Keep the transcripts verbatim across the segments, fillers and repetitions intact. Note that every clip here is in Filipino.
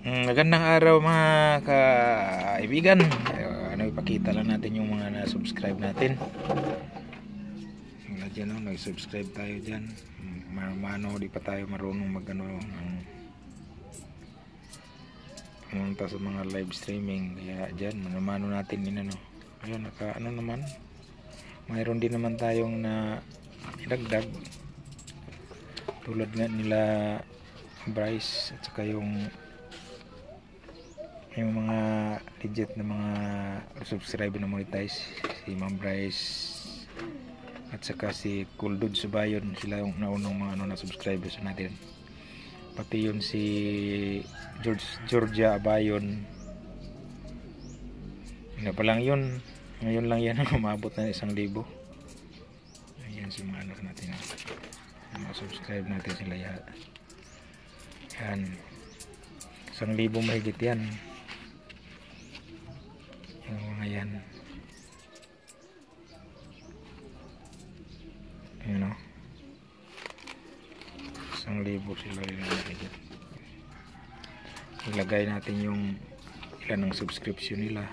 Mm, Magandang araw mga kaibigan. Ano, ipakita lang natin yung mga na-subscribe natin. Wala dyan, no? Nag-subscribe tayo dyan. Mano, di pa tayo marunong mag-ano ng pumunta sa mga live streaming. Kaya dyan, manamano natin yun, ano. Ayun, naka ano naman. Mayroon din naman tayong na idagdag. Tulad nga nila Bryce at saka yung yung mga legit na mga subscribe na monetize, si Ma'am Bryce at saka si Kuldud Subayon, sila yung naunang mga ano na subscribers natin. Pati yun si George, Georgia Abayon, yun pa lang yun, ngayon lang yan umabot na isang libo. Ayan si mga ano natin, mga subscribe natin sila yan, yan isang libo mahigit yan yung mga yan. Ayan o, isang libo sila yung mahigit. Ilagay natin yung ilan ng subscription nila.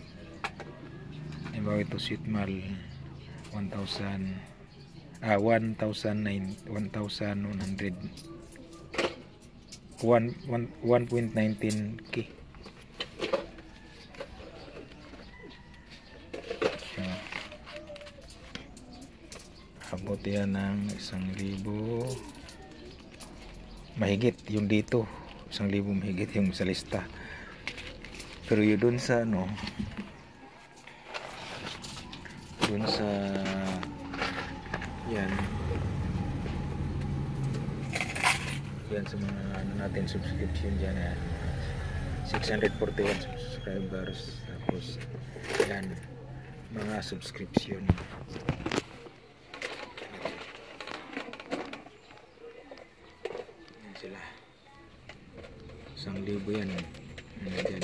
Diba ito Sweetmal one thousand ah one thousand nine one thousand one hundred one point one nine K. Abot yan ng isang libo mahigit yung dito, isang libo mahigit yung sa lista. Pero yun dun sa ano, dun sa yan yan sa mga ano natin subscription dyan, yan six hundred forty-one subscribers. Tapos yan mga subscription yan sila, isang libo yan. Ano dyan,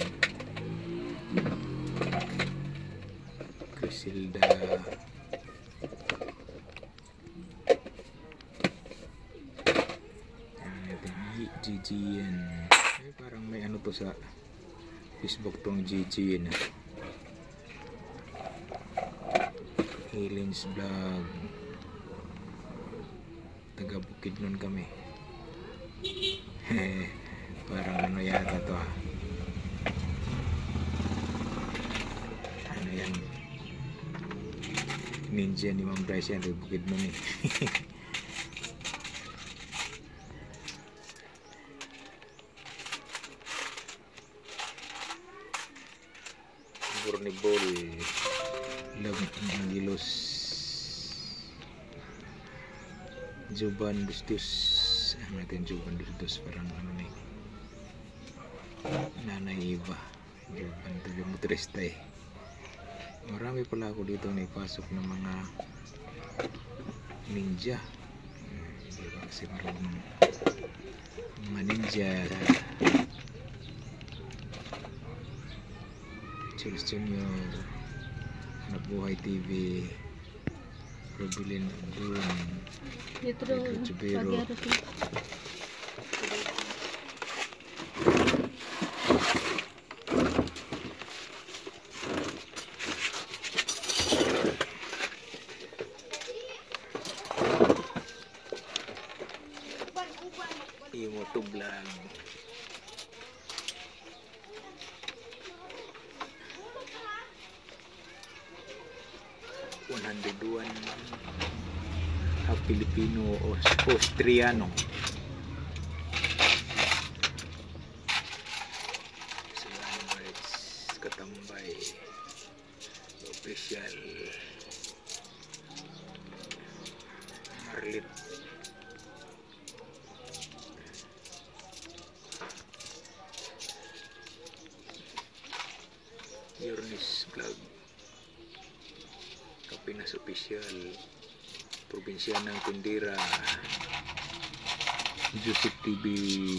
Crisilda, G G N, eh, parang may ano to sa Facebook tong G G N, Healings Vlog, taga Bukidnon kami. Parang ano yata to, ha? Ano yan, ninja ni Ma'am Bryce yan, taga Bukidnon eh. Bornibol, Lag Angelos, Juban Bustos, ano natin Juban Bustos, parang ano na eh, Nanay Eva, Juban, taga motorista eh. Marami pala ako dito na ipasok ng mga ninja, diba kasi marunong mga ninja. Charles Junior, Anak Buhay T V, Robilin Abdun, Pedro Chubero, Imo Tublang, one hundred one half Filipino o Austriano. Katambay official, Marlit, Yornis Vlog, Pinas Official, Probinsya ng Tindira, Joseph T V,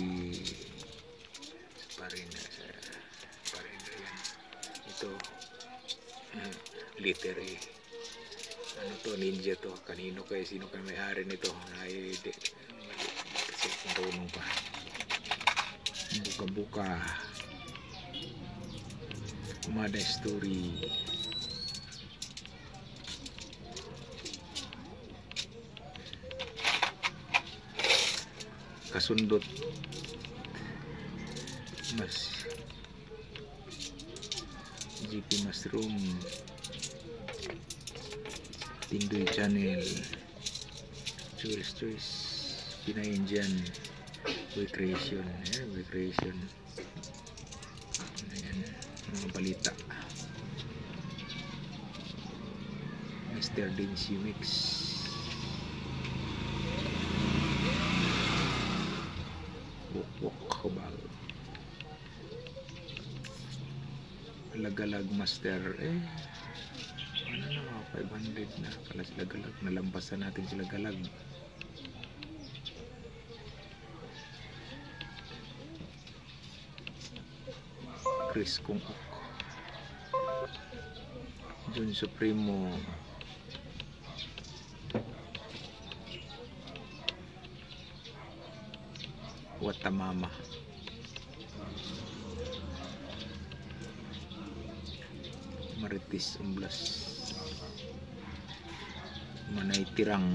parin parin yan. Ito uh, liter eh. Ano to, ninja to, kanino kayo, sino kayo may-ari nito, ay kasi marunong pa. buka-buka Mada Story. Kasundot Mas G P Mushroom, Tindoy Channel, Choice Choice, Pinay Indian, Boy Creation, ayan, Boy Creation, ayan, mga balita, Mister Dincy Mix, Wok Wok Kabal, Lagalag Master, eh ano na, five hundred na pala sila galag, nalampasan natin sila galag. Chris Kung Ok, Jun Supremo, Watamama, Maritis Umblas, Manay Tirang,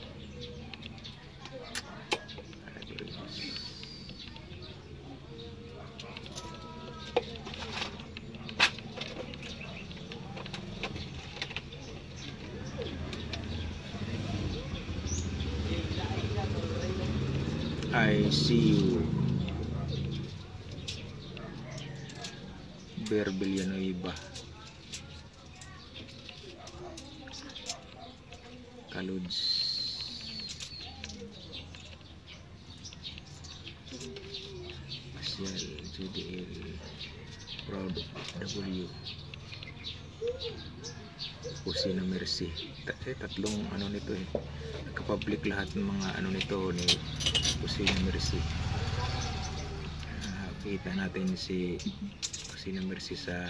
I See You, Ber Villanueva, Kaluds, Asyal, J D L, Proud W, Kusina Mercy. Eh, tatlong ano nito eh, nagka-public lahat ng mga ano nito ni Kusina Mercy. Uh, kita natin si Kusina Mercy sa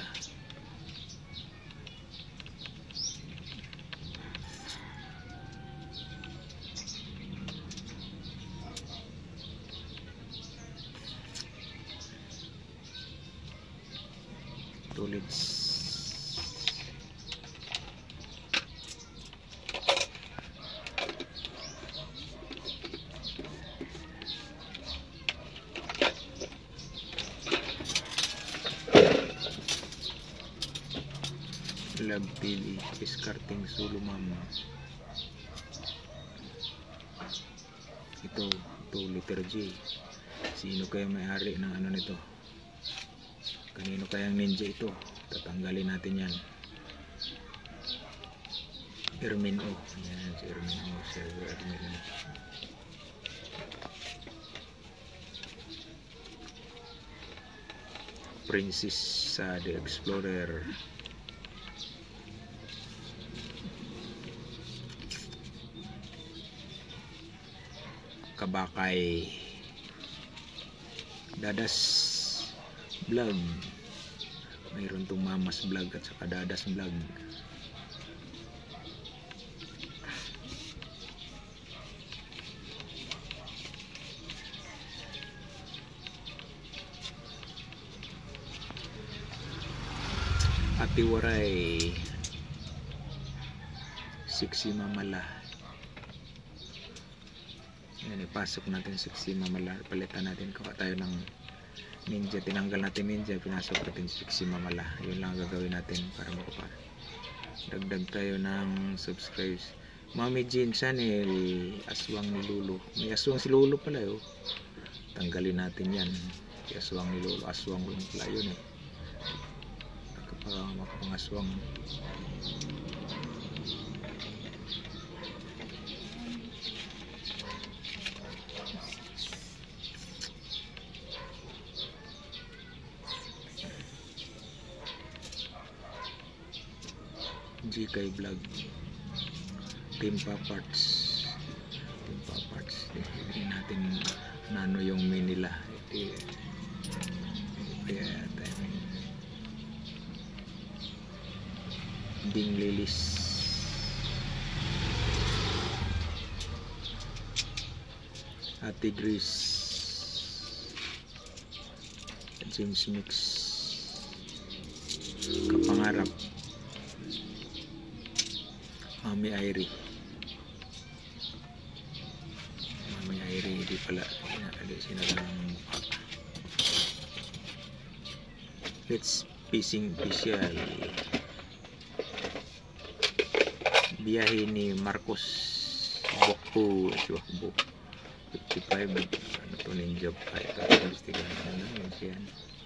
Tulids, Love T V, Discarding Solo Mama. Ito, ito letter J. Sino kaya may-ari ng ano nito? Kanino kayang ninja ito? Tatanggalin natin yan. Ermin O. Yan, si Ermin O. Si Ermin O. Princess sa The Explorer. Kabakay, Dadas Vlog, mayroon tong Mamas Vlog at saka Dadas Vlog. Ati Waray, Siksi Mamala. Yan, ipasok natin Siksi Mamala, palitan natin, kuha tayo ng ninja, tinanggal natin ninja, pinasok natin Siksi Mamala. Yun lang gagawin natin para makapa dagdag tayo ng subscribes. Mami Jean Channel, Aswang ni Lulu, may aswang si Lulu pala yun, tanggalin natin yan. Si aswang ni Lulu, aswang lang pala yun eh, nakapang makapangaswang. G K Vlog, Team Paparts, Team Paparts. Hindi natin nano yung minila. Ito, ito, Ding Lilis, Ate Grace, James Mix Kapangarap, Mami Airy. Mami Airy, hindi pala hindi sinala ng mukha. Let's fishing official. Biyahe ni Marcos Wakbo, Wakbo fifty-five, ano to, Ninja five, karakteristikan ano yun siya.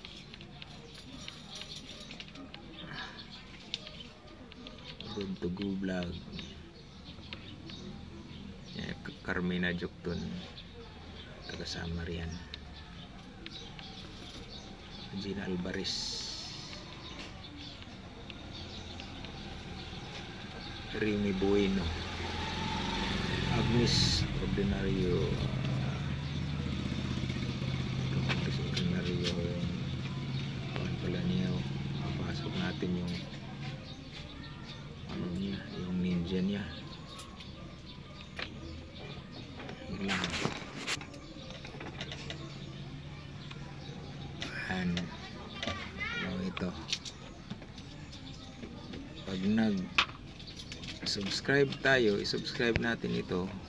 Good to go vlog. Yeah, Carmina Jokton, taga Samar yan. Gina Alvarez, Remy Bueno, Agnes Ordinario, uh, Agnes Ordinario, kawan pala niya. Papasok natin yung ano niya, yung ninja niya. Yun lang. Ano ito, pag nag subscribe tayo, i-subscribe natin ito